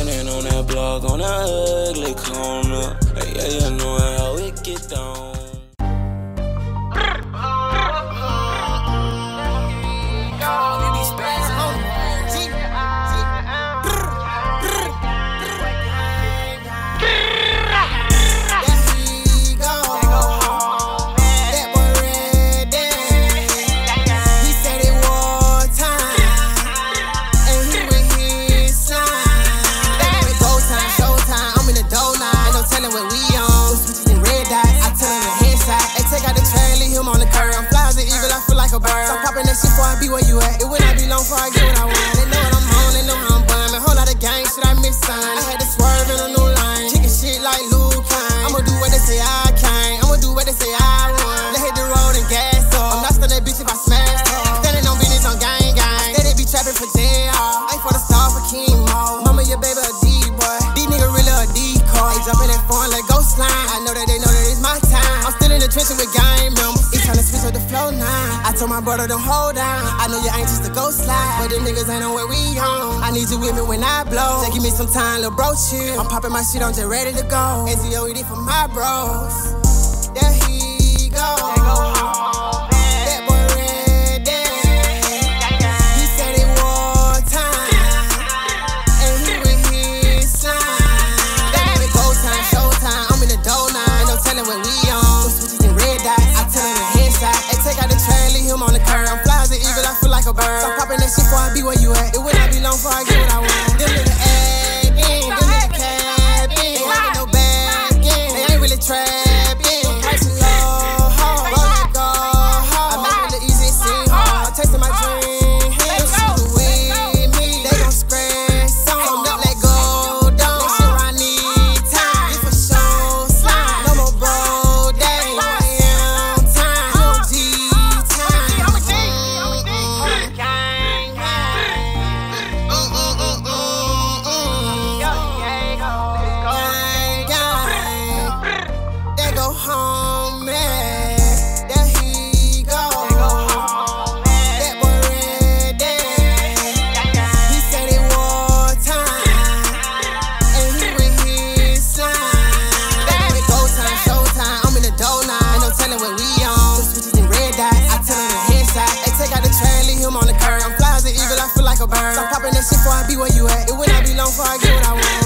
Standing on that block on that ugly corner. Hey, yeah, you know how it get down. Stop popping that shit before I be where you at. It would not be long before I get what I want. They know what I'm on, they know how I'm bumming. Whole lot of gang shit I miss son. I had to swerve in a new line. Kicking shit like Luke Kane. I'ma do what they say I can't. I'ma do what they say I want. Let's hit the road and gas up. I'm not stunned that bitch if I smash her. Standing on business on gang gang. I steady be trapping for jail. Ain't for the star for chemo. Mama, your baby a D-boy. These niggas really a decoy. They jumping that phone like ghost line. I know that they know that it's my time. I'm still in the trenches with gang members. Tryna switch up the flow now. I told my brother don't hold down. I know you ain't just a ghost slide, but them niggas ain't on where we on. I need you with me when I blow. Just give me some time, little bro, chill. I'm popping my shit, I'm just ready to go. SEO for my bros. There he go. That boy ready. He said it war time, and he with his slime. That boy go time, show time. I'm in the dough now. Ain't no telling where we on. Switches and red dots. I tell him take out the train, leave him on the curb. I'm fly as an eagle, I feel like a bird. Stop popping that shit before I be where you at. It would not be long before I get what I want. Them niggas acting, them niggas capping. They ain't get no bag in, they ain't really trapping. Price low, hard, roll it, go hard. I make it look easy, it seem hard. Tasting my dream, them shit with me. They gon' scratch some, don't let go, don't. That shit I need time, it for sure slime. No more bro days. Home, man. There he go. That boy ready. He said it war time, and he with his slime. That boy go time, show time. I'm in the dough now. Ain't no telling where we on. Switches and red dots. I tell him the headshot. They take out the train, leave him on the curb. I'm fly as an eagle, I feel like a bird. Stop popping that shit before I be where you at. It would not be long before I get what I want.